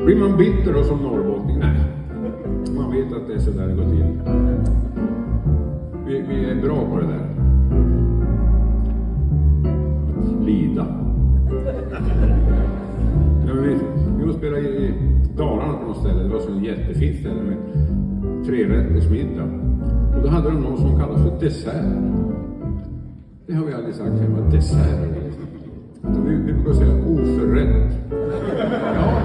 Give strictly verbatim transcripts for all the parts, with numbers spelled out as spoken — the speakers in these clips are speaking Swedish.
Blir man bitter och som norrbottning? Nej. Man vet att det är så där det går till. Vi, vi är bra på det där. Att lida. Ja, vi, vi var spela i Dalarna på något ställe. Det var så en jättefint ställe med trerätters middag. Och då hade de någon som kallas för dessert. Det har vi aldrig sagt hemma, dessert. Vi, vi brukar säga oförrätt. Ja.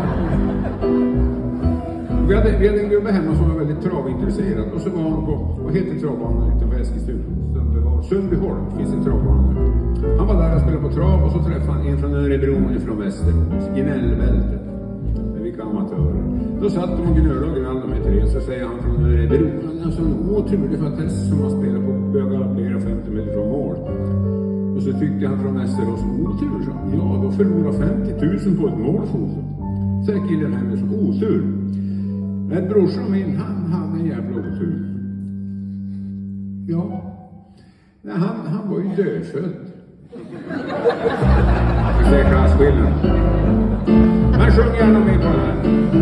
Vi hade, vi hade en gubbe hemma som var väldigt travintresserad. Och så var han på, vad heter travbanan utanför Eskilstuna? Sundbyholm. Sundbyholm, finns en travbana där. Han var där och spelade på trav och så träffade han en från Örebro och från Västerås. Gnällbältet. Med vilka amatörer. Då satt de och gnöllde och gnällde med tre. Så säger han från Örebro. Han är så en otrolig fatess som han spelar på bögalappera femtio meter från mål. Och så tyckte han från Västerås otur. Så. Ja, då förlorar femtio tusen på ett målfot. Så är killen henne så otur. En brorsan min, han hade en jävla otur. Ja. Nej, han, han var ju dödfödd. Det är klasskillnad. Han sjöng gärna med på det här.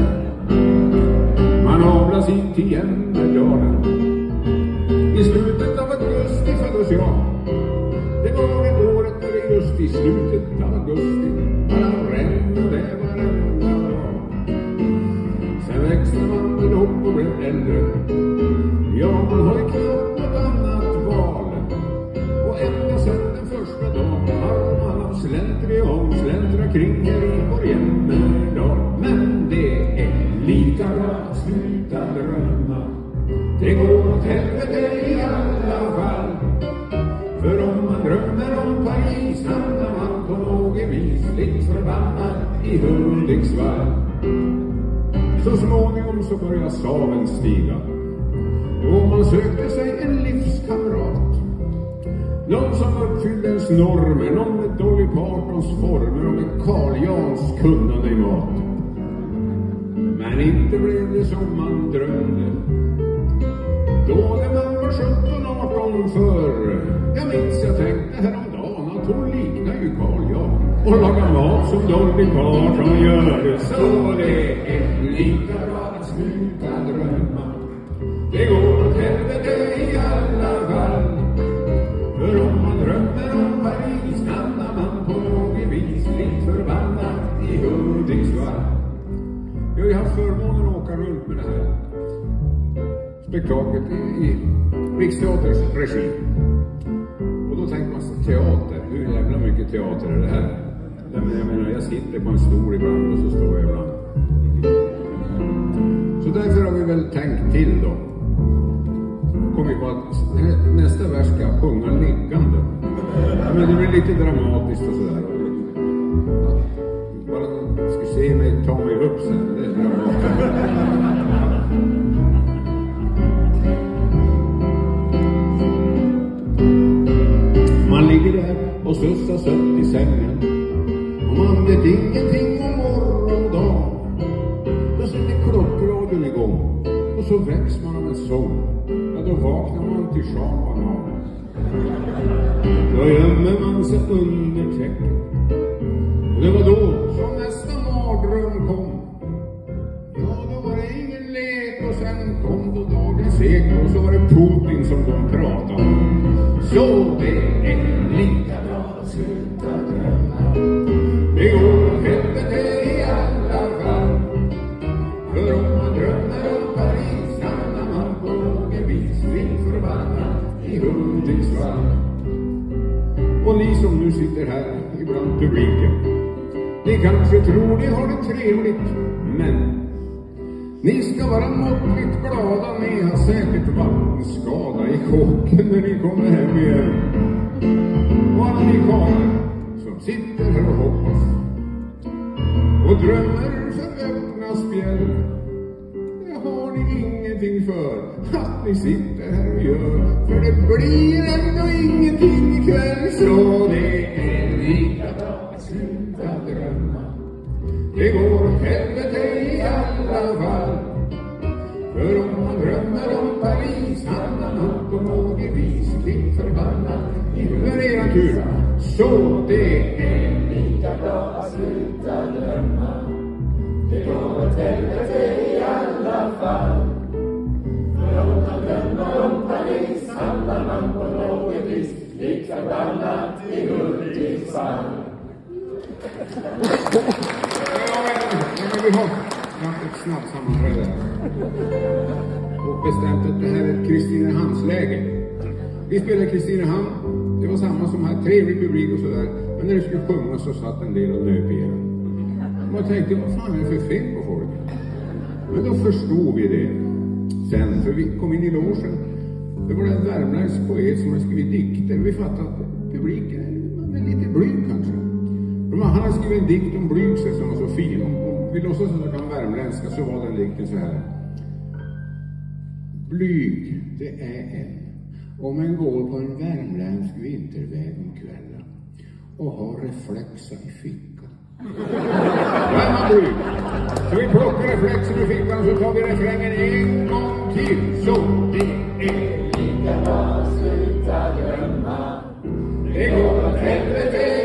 Man avlar sin till Jämmerdagen. I slutet av augusti föddes jag. Det var det året när det just i slutet av augusti. Bara rände och det var rända dag. Sen växte man väl upp och blev äldre. Ja, man har ju knappt något annat val. Och ända sedan den första dagen har man av slentrian släntra kring här i vår Jämmerdal. Men det är lika bra att sluta drömma. Det går åt helvete i alla fall. För om man drömmer om Paris hamnar man på något vis lite förbannad i Hudiksvall. Så småningom så börjar saven stiga. Och man sökte sig en livskamrat. Någon som uppfyllde ens normer. Någon med Dolly Partons former och med Carl Jans kunnande i mat. Men inte blev det som man drömde. Då när man var sjutton arton förr. Jag minns jag tänkte häromdagen att hon liknar ju Carl Jan. Och lagar mat som Dolly Parton gör. Så det är lika bra att sluta drömma. Det går åt helvete i alla fall. För om man drömmer om Paris hamnar man på något vis lite förbannad i Hudiksvall. Jag har ju haft förmånen att åka runt med det här spektaklet i, i Riksteaterns regi. Och då tänker man sig teater. Hur jävla mycket teater är det här? Jag menar, jag sitter på en stol ibland och så står jag ibland. Så därför har vi väl tänkt till då. Kom vi på att nästa vers ska jag sjunga liggande. Men det blir lite dramatiskt och sådär. Bara ska se mig ta mig upp sen. Det är dramatiskt. Man ligger där och sussar sött i sängen. Och man vet ingenting om morgondag. Då sätter klockradion igång. Och så väcks man av en sång. Ja, då vaknar man till schaban. Då gömmer man sig under täcket. Och det var då som nästa mardröm kom. Ja, då var det ingen lek. Och sen kom då dagens ek. Och så var det Putin som de pratade om. Så det är lika bra att sluta drömma. Det går åt helvete i alla fall. För om man drömmer om Paris hamnar man på något vis vill förbannad i Hudiksvall. Och ni som nu sitter här ibland publiken, ni kanske tror ni har det trevligt, men ni ska vara måttligt glada. Ni har säkert vattenskada i kåken när ni kommer hem igen. Och alla ni karlar som sitter här och hoppas och drömmer för öppna spjäll, det har ni ingenting för att ni sitter här och gör. För det blir ändå ingenting ikväll. Så det är lika bra att sluta drömma. Det går åt helvete i alla fall. För om man drömmer om Paris hamnar man på något vis blir förbannad. Nu är det era tur. Så det är lika bra att sluta drömma. Det går åt åt helvete i alla fall. För om man glömmer om Paris handlar man på något vis lik förbannat i Hudiksvall. Men vi har ett snabbt sammanhang där. Och bestämt att det här är ett Kristinehamnsläge. Vi spelade Kristinehamn. Det var samma som här, trevlig publik och sådär. Men när det skulle sjunga så satt en del och nöp i den. Man tänkte, vad fan är det för fel på folk? Men då förstod vi det. Sen, för vi kom in i logen. Det var en värmländsk poet som hade skrivit dikter. Vi fattade att publiken är lite blyg kanske. Men han hade skrivit en dikt om Blygsel som var så fin. Om vi låtsas att det kan värmländska så var den dikten så här. Blyg, det är en. Om en går på en värmländsk vinterväg om kvällen och har reflexer i fickan. Då är man blyg. Så vi plockar reflexer i fickan så tar vi refrängen en gång till. Så det är lika bra, sluta glömma. Det går åt helvete